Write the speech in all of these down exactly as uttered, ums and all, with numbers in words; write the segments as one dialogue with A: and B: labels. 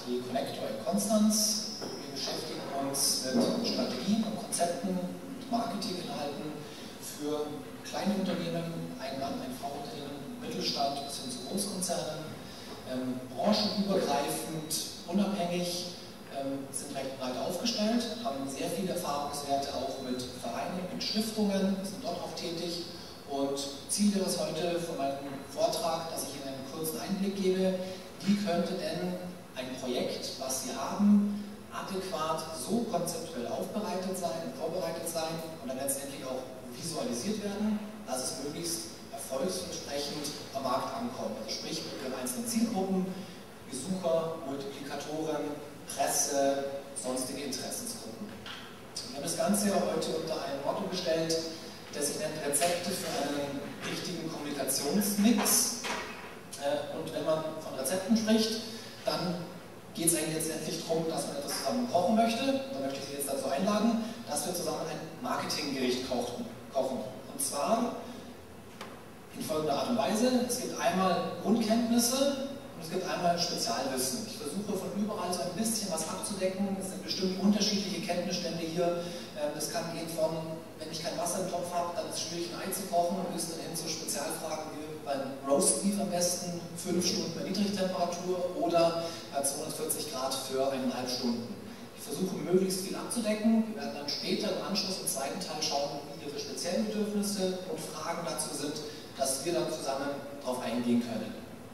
A: die Connector in Konstanz. Wir beschäftigen uns mit Strategien und Konzepten und Marketinginhalten für kleine Unternehmen, Ein-Mann-, Ein-Frau-Unternehmen, Mittelstand bis hin zu Großkonzernen, ähm, branchenübergreifend, unabhängig, ähm, sind recht breit aufgestellt, haben sehr viele Erfahrungswerte auch mit Vereinen, mit Stiftungen, sind dort auch tätig. Und Ziel wäre es heute von meinem Vortrag, dass ich Ihnen einen kurzen Einblick gebe, wie könnte denn ein Projekt, was Sie haben, adäquat so konzeptuell aufbereitet sein, vorbereitet sein und dann letztendlich auch visualisiert werden, dass es möglichst erfolgsversprechend am Markt ankommt. Also sprich mit den einzelnen Zielgruppen, Besucher, Multiplikatoren, Presse, sonstige Interessensgruppen. Wir haben das Ganze heute unter ein Motto gestellt, das sich nennt Rezepte für einen richtigen Kommunikationsmix. Und wenn man von Rezepten spricht, dann geht es eigentlich letztendlich darum, dass man etwas zusammen kochen möchte. Und da möchte ich Sie jetzt dazu einladen, dass wir zusammen ein Marketinggericht kochen. Und zwar in folgender Art und Weise. Es gibt einmal Grundkenntnisse und es gibt einmal Spezialwissen. Ich versuche von überall so ein bisschen was abzudecken. Es sind bestimmt unterschiedliche Kenntnisstände hier. Das kann gehen von, wenn ich kein Wasser im Topf habe, dann ist es schwierig, ein Ei zu kochen, und bis dann hin zu Spezialfragen wie beim Roastbeef am besten, fünf Stunden bei Niedrigtemperatur oder bei zweihundertvierzig Grad für eineinhalb Stunden. Ich versuche möglichst viel abzudecken. Wir werden dann später im Anschluss im zweiten Teil schauen, wie Ihre speziellen Bedürfnisse und Fragen dazu sind, dass wir dann zusammen darauf eingehen können.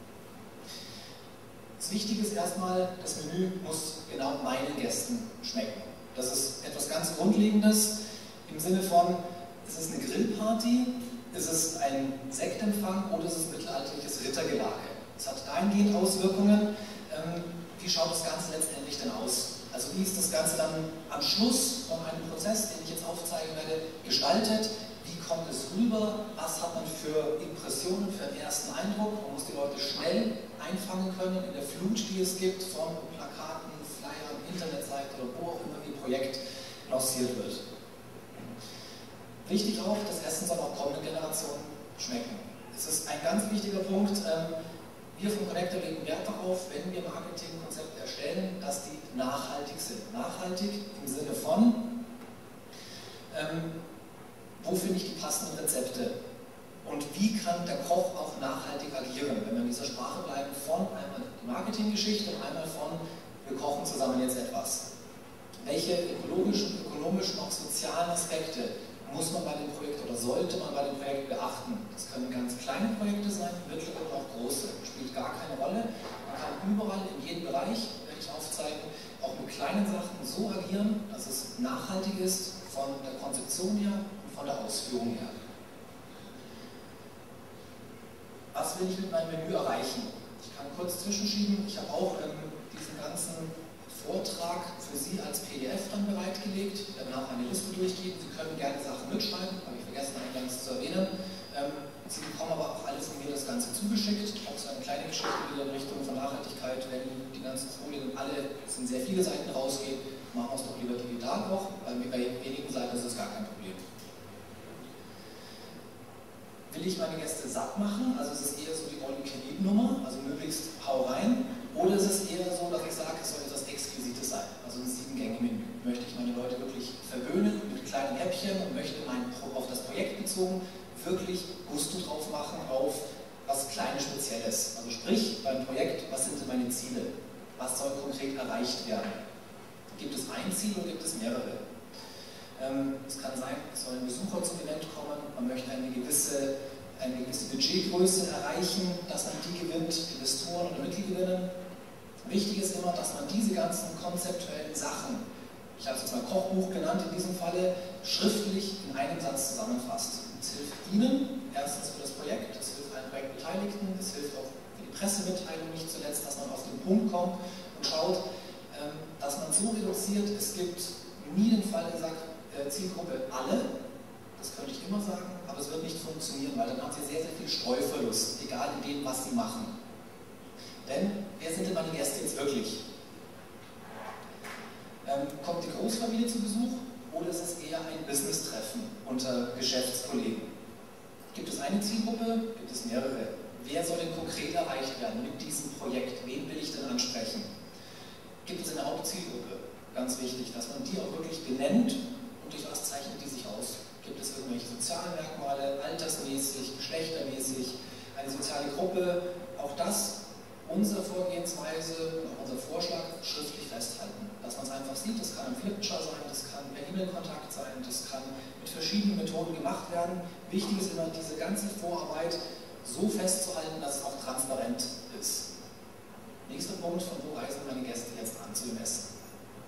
A: Das Wichtige ist erstmal, das Menü muss genau meinen Gästen schmecken. Das ist etwas ganz Grundlegendes im Sinne von, ist es eine Grillparty, ist es ein Sektempfang oder ist es mittelalterliches Rittergelage? Es hat dahingehend Auswirkungen. Ähm, wie schaut das Ganze letztendlich denn aus? Also wie ist das Ganze dann am Schluss von einem Prozess, den ich jetzt aufzeigen werde, gestaltet? Wie kommt es rüber? Was hat man für Impressionen, für einen ersten Eindruck? Man muss die Leute schnell einfangen können in der Flut, die es gibt, von Plakaten, Flyern, Internetseite oder wo auch immer Ihr Projekt lanciert wird. Wichtig auch, das Essen soll auch kommenden Generationen schmecken. Es ist ein ganz wichtiger Punkt. Wir von Connector legen Wert darauf, wenn wir Marketingkonzepte erstellen, dass die nachhaltig sind. Nachhaltig im Sinne von, ähm, wo finde ich die passenden Rezepte? Und wie kann der Koch auch nachhaltig agieren, wenn wir in dieser Sprache bleiben, von einmal die Marketinggeschichte und einmal von, wir kochen zusammen jetzt etwas. Welche ökologischen, ökonomischen, auch sozialen Aspekte muss man bei dem Projekt oder sollte man bei dem Projekt beachten? Das können ganz kleine Projekte sein, mittlere oder auch große. Spielt gar keine Rolle. Man kann überall in jedem Bereich, werde ich aufzeigen, auch mit kleinen Sachen so agieren, dass es nachhaltig ist von der Konzeption her und von der Ausführung her. Was will ich mit meinem Menü erreichen? Ich kann kurz zwischenschieben. Ich habe auch ähm, diesen ganzen Vortrag für Sie als P D F dann bereitgelegt. Ich werde nachher eine Liste durchgeben. Sie können gerne Sachen mitschreiben, habe ich vergessen eingangs zu erwähnen. Ähm, Sie bekommen aber auch alle von mir das Ganze zugeschickt. Auch so eine kleine Geschichte wieder in Richtung von Nachhaltigkeit. Wenn die ganzen Folien alle, es sind sehr viele Seiten rausgehen, machen wir es doch lieber digital noch, weil bei wenigen Seiten ist es gar kein Problem. Will ich meine Gäste satt machen? Also ist es eher so die All-You-Can-Eat-Nummer, also möglichst hau rein, oder ist es eher so, dass ich sage, es soll etwas Exquisites sein, also ein Sieben-Gänge-Menü. Möchte ich meine Leute wirklich verwöhnen mit kleinen Häppchen und möchte mein, auf das Projekt bezogen wirklich Gusto drauf machen auf was Kleines Spezielles. Also sprich, beim Projekt, was sind denn meine Ziele? Was soll konkret erreicht werden? Gibt es ein Ziel oder gibt es mehrere? Ähm, es kann sein, es sollen Besucher zum Event kommen, man möchte eine gewisse, eine gewisse Budgetgröße erreichen, dass man die gewinnt, Investoren oder Mittel gewinnen. Wichtig ist immer, dass man diese ganzen konzeptuellen Sachen, ich habe es jetzt mal Kochbuch genannt in diesem Falle, schriftlich in einem Satz zusammenfasst. Es hilft Ihnen, erstens für das Projekt, es hilft allen Projektbeteiligten, es hilft auch für die Pressemitteilung nicht zuletzt, dass man auf den Punkt kommt und schaut, dass man so reduziert, es gibt nie den Fall gesagt, Zielgruppe alle, das könnte ich immer sagen, aber es wird nicht funktionieren, weil dann haben Sie sehr, sehr viel Streuverlust, egal in dem, was Sie machen. Denn, wer sind denn meine Gäste jetzt wirklich? Ähm, kommt die Großfamilie zu Besuch oder ist es eher ein Business-Treffen unter Geschäftskollegen? Gibt es eine Zielgruppe? Gibt es mehrere? Wer soll denn konkret erreicht werden mit diesem Projekt? Wen will ich denn ansprechen? Zielgruppe, ganz wichtig, dass man die auch wirklich benennt und durch was zeichnet die sich aus. Gibt es irgendwelche sozialen Merkmale, altersmäßig, geschlechtermäßig, eine soziale Gruppe, auch das, unsere Vorgehensweise, auch unser Vorschlag, schriftlich festhalten. Dass man es einfach sieht, das kann ein Flipchart sein, das kann per E-Mail-Kontakt sein, das kann mit verschiedenen Methoden gemacht werden. Wichtig ist immer, diese ganze Vorarbeit so festzuhalten, dass es auch transparent ist. Nächster Punkt, von wo reisen meine Gäste jetzt an zu dem Essen?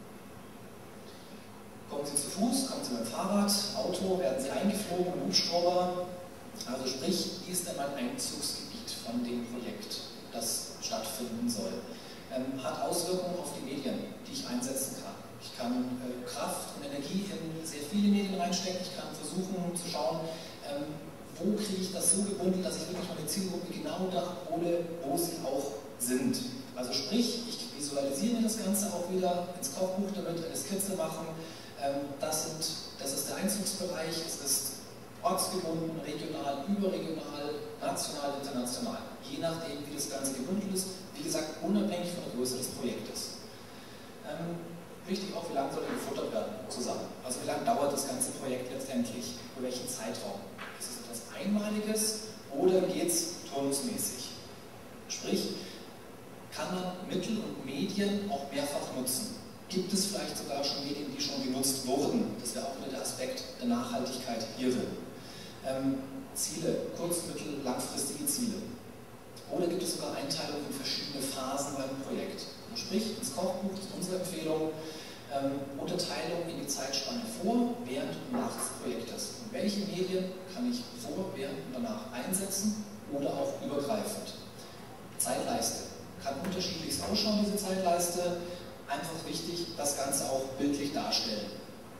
A: Kommen Sie zu Fuß, kommen Sie mit dem Fahrrad, Auto, werden Sie eingeflogen, Hubschrauber? Also sprich, wie ist denn mein Einzugsgebiet von dem Projekt, das stattfinden soll? Ähm, hat Auswirkungen auf die Medien, die ich einsetzen kann. Ich kann äh, Kraft und Energie in sehr viele Medien reinstecken. Ich kann versuchen zu schauen, ähm, wo kriege ich das so gebündelt, dass ich wirklich meine Zielgruppe genau da abhole, wo sie auch sind. Also sprich, ich visualisiere mir das Ganze auch wieder ins Kochbuch, damit eine Skizze machen. Ähm, das, sind, das ist der Einzugsbereich, es ist ortsgebunden, regional, überregional, national, international. Je nachdem, wie das Ganze gebündelt ist, wie gesagt, unabhängig von der Größe des Projektes. Ähm, wichtig auch, wie lange soll er gefuttert werden zusammen? Also wie lange dauert das ganze Projekt letztendlich? Über welchen Zeitraum? Ist es etwas Einmaliges oder geht es turnusmäßig? Sprich, kann man Mittel und Medien auch mehrfach nutzen? Gibt es vielleicht sogar schon Medien, die schon genutzt wurden? Das wäre auch wieder der Aspekt der Nachhaltigkeit hierin. Ähm, Ziele, kurz-, mittel-, langfristige Ziele. Oder gibt es sogar Einteilungen in verschiedene Phasen beim Projekt? Sprich, ins Kochbuch ist unsere Empfehlung, ähm, Unterteilung in die Zeitspanne vor, während und nach des Projektes. Und welche Medien kann ich vor, während und danach einsetzen oder auch übergreifend? Zeitleiste. Kann unterschiedlichst ausschauen, diese Zeitleiste. Einfach wichtig, das Ganze auch bildlich darstellen.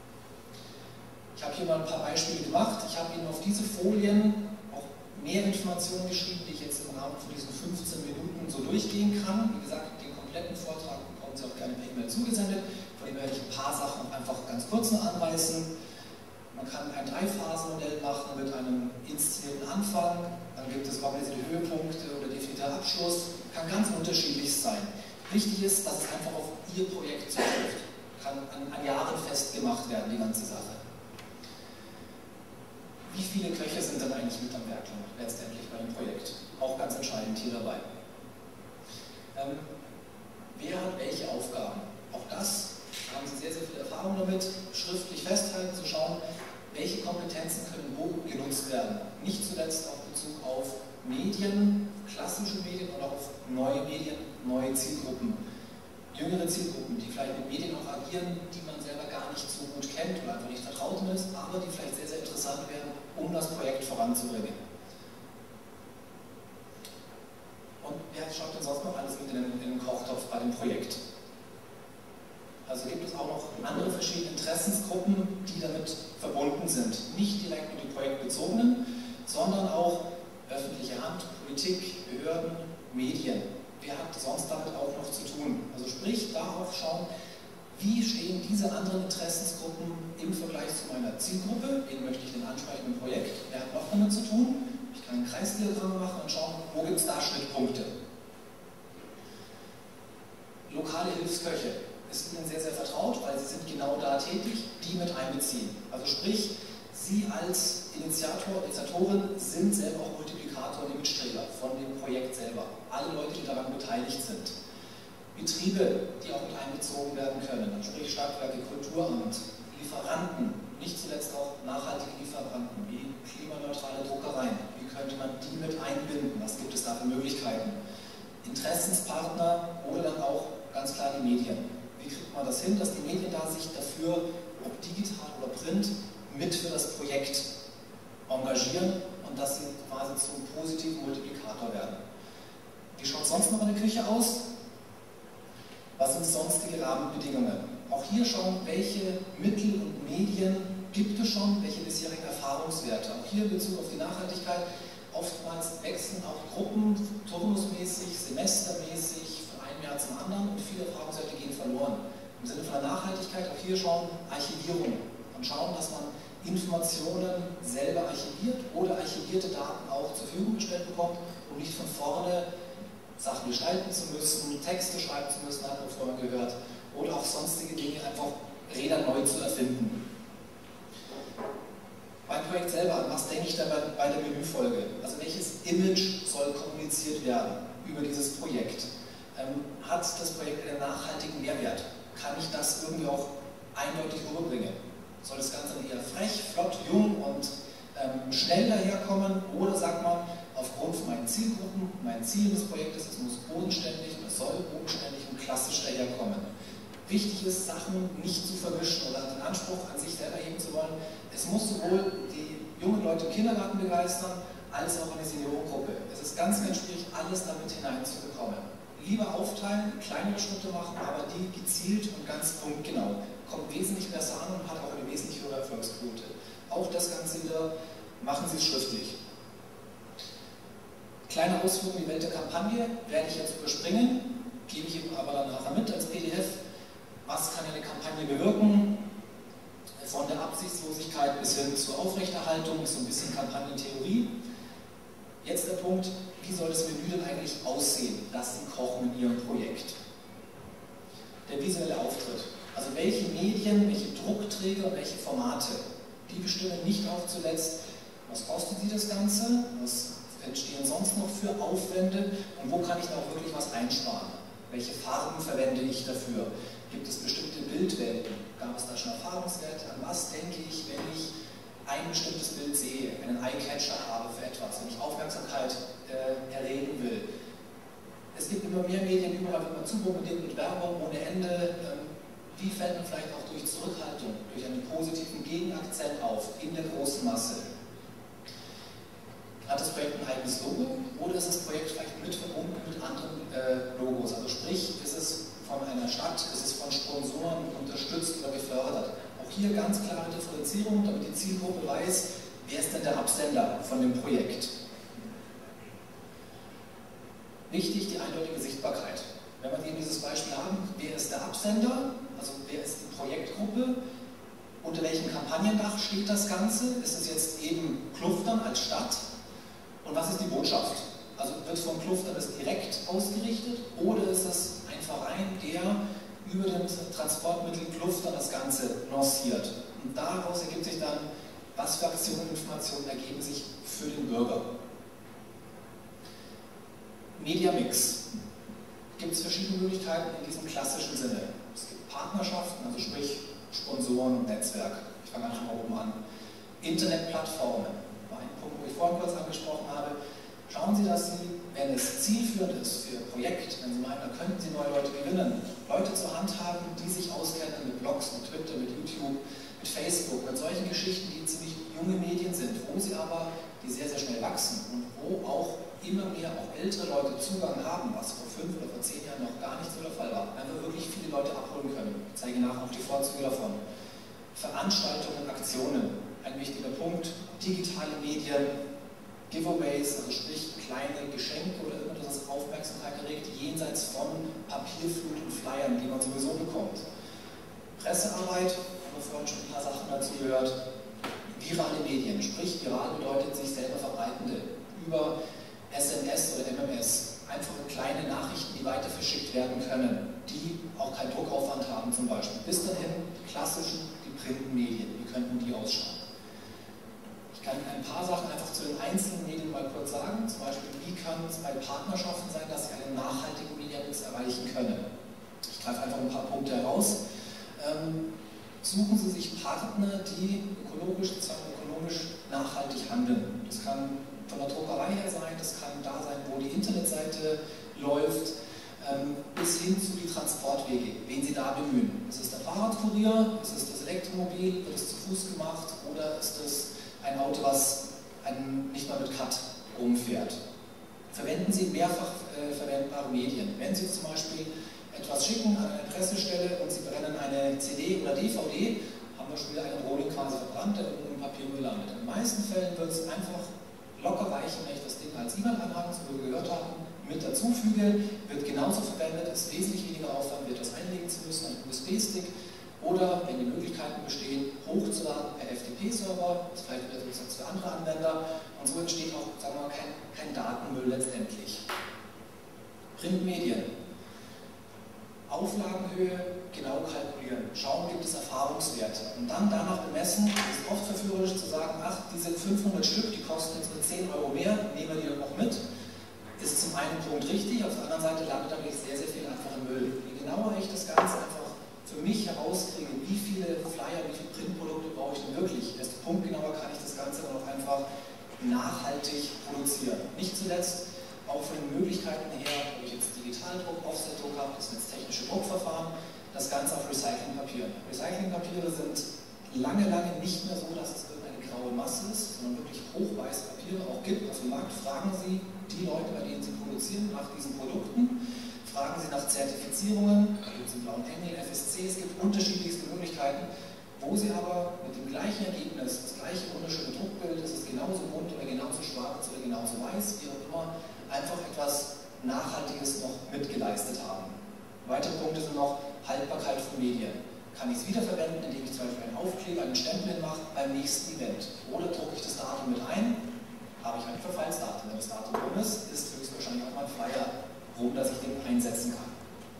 A: Ich habe hier mal ein paar Beispiele gemacht. Ich habe Ihnen auf diese Folien auch mehr Informationen geschrieben, die ich jetzt im Rahmen von diesen fünfzehn Minuten so durchgehen kann. Wie gesagt, den kompletten Vortrag bekommen Sie auch gerne per E-Mail zugesendet. Von dem werde ich ein paar Sachen einfach ganz kurz noch anreißen. Man kann ein Drei-Phasen-Modell machen mit einem inszenierten Anfang. Dann gibt es organisierte Höhepunkte oder definierter Abschluss. Kann ganz unterschiedlich sein. Wichtig ist, dass es einfach auf Ihr Projekt zutrifft. Kann an, an Jahren festgemacht werden, die ganze Sache. Wie viele Köche sind dann eigentlich mit am Werk letztendlich bei dem Projekt? Auch ganz entscheidend hier dabei. Ähm, wer hat welche Aufgaben? Auch das haben Sie sehr, sehr viel Erfahrung damit, schriftlich festhalten, zu schauen, welche Kompetenzen können wo genutzt werden. Nicht zuletzt auch in Bezug auf Medien, klassische Medien oder auf neue Medien, neue Zielgruppen. Jüngere Zielgruppen, die vielleicht mit Medien auch agieren, die man selber gar nicht so gut kennt oder einfach nicht vertraut ist, aber die vielleicht sehr, sehr interessant wären, um das Projekt voranzubringen. Und wer schaut denn sonst noch alles mit in den, in den Kochtopf bei dem Projekt? Also gibt es auch noch andere verschiedene Interessensgruppen, die damit verbunden sind. Nicht direkt mit den projektbezogenen, sondern auch öffentliche Hand, Politik, Behörden, Medien. Wer hat sonst damit auch noch zu tun? Also sprich, darauf schauen, wie stehen diese anderen Interessensgruppen im Vergleich zu meiner Zielgruppe, wen möchte ich denn ansprechen im Projekt, wer hat noch damit zu tun? Ich kann ein Kreisdiagramm machen und schauen, wo gibt es da Schnittpunkte. Lokale Hilfsköche ist Ihnen sehr, sehr vertraut, weil Sie sind genau da tätig, die mit einbeziehen. Also sprich, Sie als Initiator, Initiatorin sind selber auch Multiplikator und Imageträger von dem Projekt selber. Alle Leute, die daran beteiligt sind. Betriebe, die auch mit einbezogen werden können, sprich Stadtwerke, Kulturamt, Lieferanten, nicht zuletzt auch nachhaltige Lieferanten wie klimaneutrale Druckereien. Wie könnte man die mit einbinden? Was gibt es da für Möglichkeiten? Interessenspartner oder dann auch ganz klar die Medien. Wie kriegt man das hin, dass die Medien da sich dafür, ob digital oder print, mit für das Projekt engagieren und dass sie quasi zum positiven Multiplikator werden. Wie schaut es sonst noch in der Küche aus? Was sind sonstige Rahmenbedingungen? Auch hier schauen, welche Mittel und Medien gibt es schon, welche bisherigen Erfahrungswerte. Auch hier in Bezug auf die Nachhaltigkeit, oftmals wechseln auch Gruppen turnusmäßig, semestermäßig von einem Jahr zum anderen und viele Erfahrungswerte gehen verloren. Im Sinne von der Nachhaltigkeit auch hier schauen, Archivierung und schauen, dass man Informationen selber archiviert oder archivierte Daten auch zur Verfügung gestellt bekommt, um nicht von vorne Sachen gestalten zu müssen, Texte schreiben zu müssen, hat man vorhin gehört, oder auch sonstige Dinge, einfach Räder neu zu erfinden. Beim Projekt selber, an was denke ich da bei, bei der Menüfolge? Also welches Image soll kommuniziert werden über dieses Projekt? Ähm, hat das Projekt einen nachhaltigen Mehrwert? Kann ich das irgendwie auch eindeutig rüberbringen? Soll das Ganze eher frech, flott, jung und ähm, schnell daherkommen? Oder sagt man, aufgrund von meinen Zielgruppen, meinen Zielen des Projektes, es muss bodenständig, es soll bodenständig und klassisch daherkommen. Wichtig ist, Sachen nicht zu vermischen oder den Anspruch an sich selber heben zu wollen. Es muss sowohl die jungen Leute im Kindergarten begeistern, als auch eine Seniorengruppe. Es ist ganz, ganz schwierig, alles damit hineinzubekommen. Lieber aufteilen, kleinere Schritte machen, aber die gezielt und ganz punktgenau. Kommt wesentlich besser an und hat auch eine wesentlich höhere Erfolgsquote. Auch das Ganze wieder, machen Sie es schriftlich. Kleine Ausführung in die Welt der Kampagne werde ich jetzt überspringen, gebe ich Ihnen aber dann nachher mit als P D F. Was kann eine Kampagne bewirken? Von der Absichtslosigkeit bis hin zur Aufrechterhaltung ist so ein bisschen Kampagnentheorie. Jetzt der Punkt, wie soll das Menü denn eigentlich aussehen, das Sie kochen in Ihrem Projekt? Der visuelle Auftritt. Also welche Medien, welche Druckträger und welche Formate, die bestimmen nicht auch zuletzt, was kostet Sie das Ganze, was entstehen sonst noch für Aufwände und wo kann ich da auch wirklich was einsparen? Welche Farben verwende ich dafür? Gibt es bestimmte Bildwelten? Gab es da schon Erfahrungswerte? An was denke ich, wenn ich ein bestimmtes Bild sehe, einen Eye-Catcher habe für etwas, wenn ich Aufmerksamkeit äh, erregen will? Es gibt immer mehr Medien, überall wird man zubombardiert mit Werbung ohne Ende. Ähm, wie fällt man vielleicht auch durch Zurückhaltung, durch einen positiven Gegenakzent auf in der großen Masse? Hat das Projekt ein eigenes Logo oder ist das Projekt vielleicht mit verbunden mit anderen äh, Logos? Also sprich, ist es von einer Stadt, ist es von Sponsoren unterstützt oder gefördert? Auch hier ganz klare Differenzierung, damit die Zielgruppe weiß, wer ist denn der Absender von dem Projekt. Wichtig, die eindeutige Sichtbarkeit. Wenn wir eben dieses Beispiel haben, wer ist der Absender, also wer ist die Projektgruppe, unter welchem Kampagnendach steht das Ganze, ist es jetzt eben Kluftern als Stadt? Und was ist die Botschaft? Also wird von Kluftern das direkt ausgerichtet oder ist es ein Verein, der über dem Transportmittel Kluftern das Ganze lanciert? Und daraus ergibt sich dann, was für Aktionen und Informationen ergeben sich für den Bürger. Mediamix. Gibt es verschiedene Möglichkeiten in diesem klassischen Sinne. Es gibt Partnerschaften, also sprich Sponsoren und Netzwerk. Ich fange einfach mal oben an. Internetplattformen. Wo ich vorhin kurz angesprochen habe, schauen Sie, dass Sie, wenn es zielführend ist für Ihr Projekt, wenn Sie meinen, da könnten Sie neue Leute gewinnen, Leute zur Hand haben, die sich auskennen mit Blogs, mit Twitter, mit YouTube, mit Facebook, mit solchen Geschichten, die ziemlich junge Medien sind, wo Sie aber, die sehr, sehr schnell wachsen und wo auch immer mehr auch ältere Leute Zugang haben, was vor fünf oder vor zehn Jahren noch gar nicht so der Fall war, wenn wir wirklich viele Leute abholen können. Ich zeige nachher auch die Vorzüge davon. Veranstaltungen, Aktionen. Ein wichtiger Punkt, digitale Medien, Giveaways, also sprich kleine Geschenke oder irgendetwas, das Aufmerksamkeit erregt, jenseits von Papierflut und Flyern, die man sowieso bekommt. Pressearbeit, haben wir vorhin schon ein paar Sachen dazu gehört. Virale Medien, sprich viral bedeutet sich selber verbreitende, über S M S oder M M S. Einfache kleine Nachrichten, die weiter verschickt werden können, die auch keinen Druckaufwand haben zum Beispiel. Bis dahin die klassischen, die Printmedien, wie könnten die ausschauen? Ich kann ein paar Sachen einfach zu den einzelnen Medien mal kurz sagen. Zum Beispiel, wie kann es bei Partnerschaften sein, dass Sie einen nachhaltigen Mediamix erreichen können? Ich greife einfach ein paar Punkte heraus. Ähm, suchen Sie sich Partner, die ökologisch, sozusagen ökonomisch nachhaltig handeln. Das kann von der Druckerei her sein, das kann da sein, wo die Internetseite läuft, ähm, bis hin zu die Transportwege, wen Sie da bemühen. Ist es der Fahrradkurier, ist es das Elektromobil, wird es zu Fuß gemacht oder ist es ein Auto, was einen nicht mal mit Cut rumfährt. Verwenden Sie mehrfach äh, verwendbare Medien. Wenn Sie zum Beispiel etwas schicken an eine Pressestelle und Sie brennen eine C D oder D V D, haben wir schon wieder einen Rohling quasi verbrannt, der irgendwo im Papiermüll landet. In den meisten Fällen wird es einfach locker reichen, wenn ich das Ding als E-Mail-Anhang, so wie wir gehört haben, mit dazufüge, wird genauso verwendet, ist wesentlich weniger Aufwand, wird das einlegen zu müssen, ein U S B-Stick. Oder, wenn die Möglichkeiten bestehen, hochzuladen per F T P-Server, das ist vielleicht etwas für andere Anwender, und so entsteht auch, sagen wir mal, kein, kein Datenmüll letztendlich. Printmedien. Auflagenhöhe genau kalkulieren, schauen, gibt es Erfahrungswerte und dann danach bemessen. Es ist oft verführerisch zu sagen, ach, diese fünfhundert Stück, die kosten jetzt nur zehn Euro mehr, nehmen wir die dann auch mit. Ist zum einen Punkt richtig, auf der anderen Seite landet dann sehr, sehr viel einfach im Müll. Je genauer ich das Ganze einfach für mich herauskriege, wie viele Flyer, wie viele Printprodukte brauche ich denn wirklich, desto punktgenauer kann ich das Ganze dann auch einfach nachhaltig produzieren. Nicht zuletzt auch von den Möglichkeiten her, ob ich jetzt Digitaldruck, Offsetdruck habe, das sind jetzt technische Druckverfahren, das Ganze auf Recyclingpapier. Recyclingpapiere sind lange, lange nicht mehr so, dass es irgendeine graue Masse ist, sondern wirklich hochweiße Papiere auch gibt. Auf dem Markt fragen Sie die Leute, bei denen Sie produzieren, nach diesen Produkten, fragen Sie nach Zertifizierungen, da gibt es den blauen Engel, F S C, es gibt unterschiedlichste Möglichkeiten, wo Sie aber mit dem gleichen Ergebnis, das gleiche wunderschöne Druckbild, es ist genauso bunt oder genauso schwarz oder genauso weiß, wie auch immer, einfach etwas Nachhaltiges noch mitgeleistet haben. Weitere Punkte sind noch Haltbarkeit von Medien. Kann ich es wiederverwenden, indem ich zum Beispiel einen Aufkleber, einen Stempel mache beim nächsten Event? Oder drucke ich das Datum mit ein? Habe ich ein Verfallsdatum. Wenn das Datum rum ist, ist höchstwahrscheinlich auch mein Flyer rum, dass ich den einsetzen kann.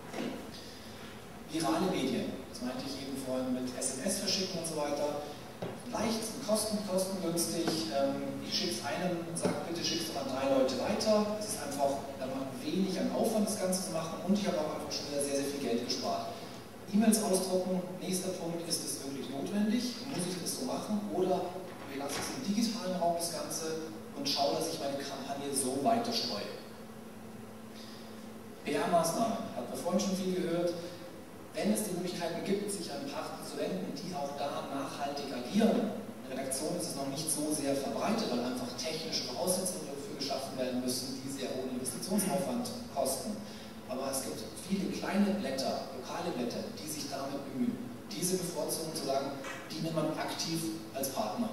A: Virale Medien, das meinte ich eben vorhin mit S M S verschicken und so weiter. Leicht, kosten, kostengünstig. Ich schicke es einem und sage, bitte schickst du an drei Leute weiter. Es ist einfach wenig an Aufwand, das Ganze zu machen, und ich habe auch einfach schon wieder sehr, sehr viel Geld gespart. E-Mails ausdrucken, nächster Punkt, ist es wirklich notwendig? Muss ich das so machen? Oder wir lassen es im digitalen Raum das Ganze und schaue, dass ich meine Kampagne so weiter streue. P R-Maßnahmen, hat man vorhin schon viel gehört. Wenn es die Möglichkeiten gibt, sich an Partner zu wenden, die auch da nachhaltig agieren, in der Redaktion ist es noch nicht so sehr verbreitet, weil einfach technische Voraussetzungen dafür geschaffen werden müssen, die sehr hohen Investitionsaufwand kosten. Aber es gibt viele kleine Blätter, lokale Blätter, die sich damit bemühen. Diese bevorzugen zu sagen, die nimmt man aktiv als Partner.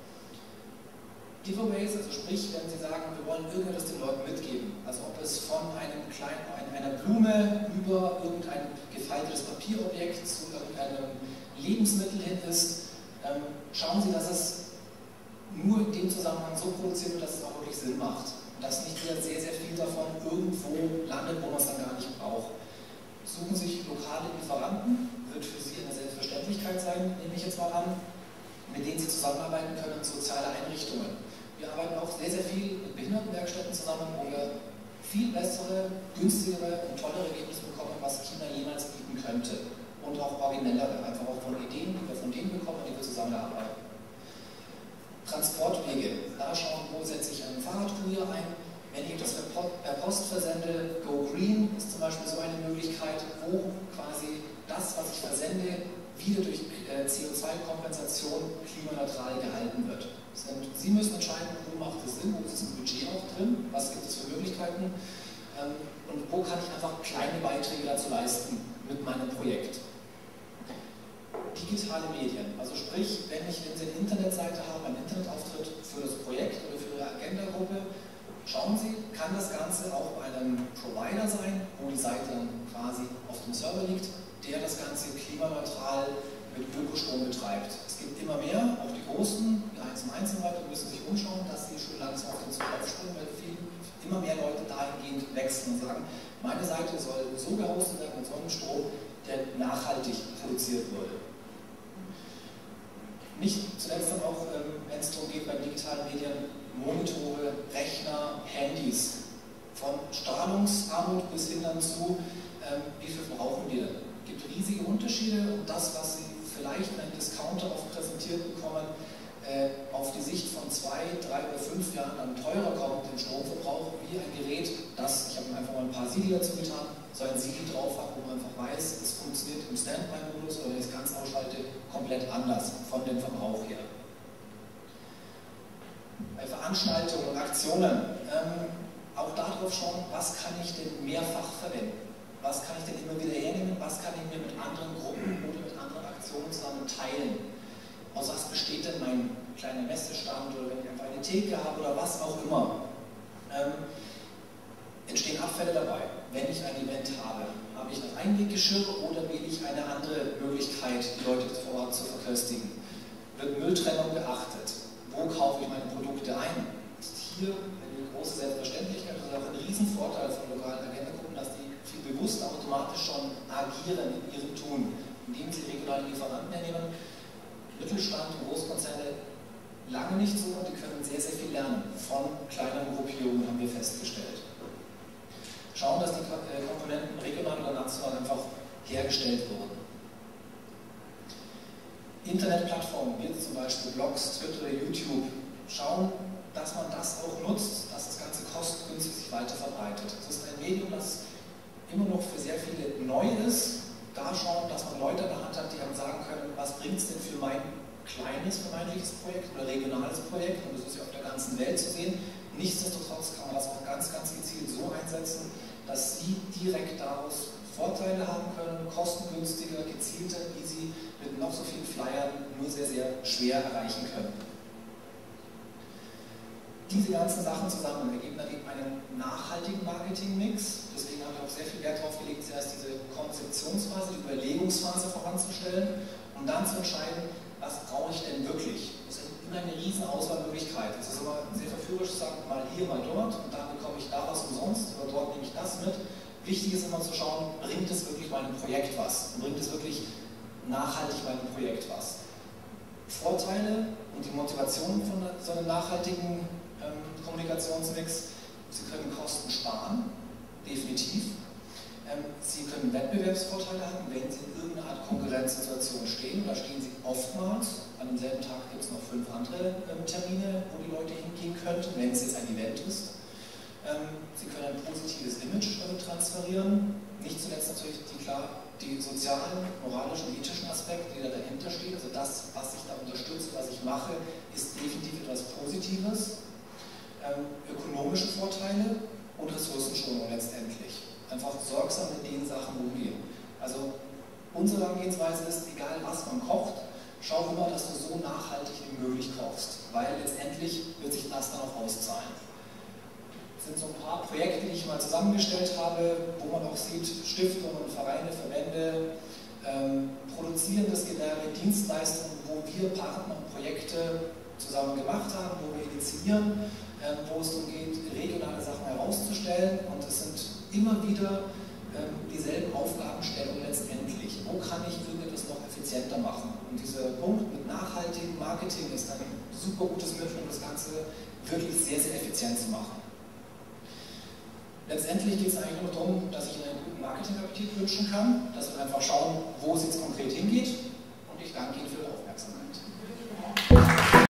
A: Giveaways, also sprich, wenn Sie sagen, wir wollen irgendetwas den Leuten mitgeben, also ob es von einem kleinen, einer Blume über irgendein gefaltetes Papierobjekt zu irgendeinem Lebensmittel hin ist, ähm, schauen Sie, dass es nur in dem Zusammenhang so produziert wird, dass es auch wirklich Sinn macht. Und dass nicht wieder sehr, sehr viel davon irgendwo landet, wo man es dann gar nicht braucht. Suchen sich lokale Lieferanten, wird für Sie eine Selbstverständlichkeit sein, nehme ich jetzt mal an, mit denen Sie zusammenarbeiten können, soziale Einrichtungen. Wir arbeiten auch sehr, sehr viel mit Behindertenwerkstätten zusammen, wo wir viel bessere, günstigere und tollere Ergebnisse bekommen, was China jemals bieten könnte. Und auch originellere, einfach auch von Ideen, die wir von denen bekommen, die wir zusammen erarbeiten. Transportwege, da schauen, wo setze ich einen Fahrradkurier ein. Wenn ich das per Post versende, Go Green ist zum Beispiel so eine Möglichkeit, wo quasi das, was ich versende, wieder durch C O zwei Kompensation klimaneutral gehalten wird. Sie müssen entscheiden, wo macht es Sinn, wo ist es im Budget auch drin, was gibt es für Möglichkeiten und wo kann ich einfach kleine Beiträge dazu leisten mit meinem Projekt. Digitale Medien, also sprich, wenn ich eine Internetseite habe, einen Internetauftritt für das Projekt oder für Ihre Agenda-Gruppe, schauen Sie, kann das Ganze auch bei einem Provider sein, wo die Seite dann quasi auf dem Server liegt, der das Ganze klimaneutral mit Ökostrom betreibt. Es gibt immer mehr, auch die Großen, die eins und eins Leute müssen sich umschauen, dass sie schon langsam auf den Zug aufspringen, weil viel, immer mehr Leute dahingehend wechseln und sagen, meine Seite soll so gehostet werden mit Sonnenstrom, der nachhaltig produziert wurde. Nicht zuletzt dann auch, wenn es darum geht, bei digitalen Medien, Monitore, Rechner, Handys, von Strahlungsarmut bis hin dann zu, wie viel brauchen wir denn? Es gibt riesige Unterschiede und das, was Sie vielleicht in einem Discounter oft präsentiert bekommen, äh, auf die Sicht von zwei, drei oder fünf Jahren dann teurer kommt im Stromverbrauch, wie ein Gerät, das, ich habe einfach mal ein paar Siegel dazu getan, so ein Siegel drauf hat, wo man einfach weiß, es funktioniert im Standby-Modus oder wenn ich es ganz ausschalte, komplett anders von dem Verbrauch her. Bei Veranstaltungen und Aktionen, ähm, auch darauf schauen, was kann ich denn mehrfach verwenden? Was kann ich denn immer wieder hernehmen? Was kann ich mir mit anderen Gruppen oder mit anderen Aktionen zusammen teilen? Aus was besteht denn mein kleiner Messestand oder wenn ich einfach eine Theke habe oder was auch immer? Ähm, entstehen Abfälle dabei. Wenn ich ein Event habe, habe ich ein Einweggeschirr oder wähle ich eine andere Möglichkeit, die Leute vor Ort zu verköstigen? Wird Mülltrennung beachtet? Wo kaufe ich meine Produkte ein? Ist hier eine große Selbstverständlichkeit, das ist auch ein Riesenvorteil von lokalen Agendargruppen, dass die viel bewusst automatisch schon agieren in ihrem Tun, indem sie regionale Lieferanten hernehmen. Mittelstand und Großkonzerne lange nicht so und die können sehr, sehr viel lernen von kleineren Gruppierungen, haben wir festgestellt. Schauen, dass die Komponenten regional oder national einfach hergestellt wurden. Internetplattformen, wie zum Beispiel Blogs, Twitter oder YouTube, schauen, dass man das auch nutzt, dass das Ganze kostengünstig sich weiter verbreitet. Es ist ein Medium, das immer noch für sehr viele neu ist. Da schauen, dass man Leute in der Hand hat, die einem sagen können, was bringt es denn für mein kleines vermeintliches Projekt oder regionales Projekt, und das ist ja auf der ganzen Welt zu sehen. Nichtsdestotrotz kann man das auch ganz, ganz gezielt so einsetzen, dass Sie direkt daraus Vorteile haben können, kostengünstiger, gezielter, die Sie mit noch so vielen Flyern nur sehr, sehr schwer erreichen können. Diese ganzen Sachen zusammen ergeben dann eben einen nachhaltigen Marketingmix. Deswegen haben wir auch sehr viel Wert darauf gelegt, zuerst diese Konzeptionsphase, die Überlegungsphase voranzustellen, um dann zu entscheiden, was brauche ich denn wirklich? Das ist immer eine riesen Auswahlmöglichkeit. Es ist immer sehr verführerisch zu sagen, mal hier, mal dort, und dann bekomme ich da was umsonst, oder dort nehme ich das mit. Wichtig ist immer zu schauen, bringt es wirklich meinem Projekt was? Bringt es wirklich nachhaltig meinem Projekt was? Vorteile und die Motivation von so einem nachhaltigen ähm, Kommunikationsmix: Sie können Kosten sparen, definitiv. Ähm, Sie können Wettbewerbsvorteile haben, wenn Sie in irgendeiner Art Konkurrenzsituation stehen. Da stehen Sie oftmals. An demselben Tag gibt es noch fünf andere ähm, Termine, wo die Leute hingehen könnten, wenn es jetzt ein Event ist. Ähm, Sie können ein positives Image damit transferieren. Nicht zuletzt natürlich die, klar, die sozialen, moralischen, ethischen Aspekte, die da dahinter stehen. Also das, was ich da unterstütze, was ich mache, ist definitiv etwas Positives. Ähm, ökonomische Vorteile und Ressourcenschonung letztendlich. Einfach sorgsam mit den Sachen umgehen. Also unsere Herangehensweise ist, egal was man kocht, schau immer, dass du so nachhaltig wie möglich kochst, weil letztendlich wird sich das dann auch auszahlen. Das sind so ein paar Projekte, die ich mal zusammengestellt habe, wo man auch sieht, Stiftungen, Vereine, Verbände, ähm, produzierendes Gewerbe, Dienstleistungen, wo wir Partner und Projekte zusammen gemacht haben, wo wir initiieren, ähm, wo es darum geht, regionale Sachen herauszustellen, und es sind immer wieder ähm, dieselben Aufgabenstellungen letztendlich. Wo kann ich irgendetwas noch effizienter machen? Und dieser Punkt mit nachhaltigem Marketing ist ein super gutes Mittel, um das Ganze wirklich sehr, sehr effizient zu machen. Letztendlich geht es eigentlich nur darum, dass ich Ihnen einen guten Marketingappetit wünschen kann, dass wir einfach schauen, wo sieht es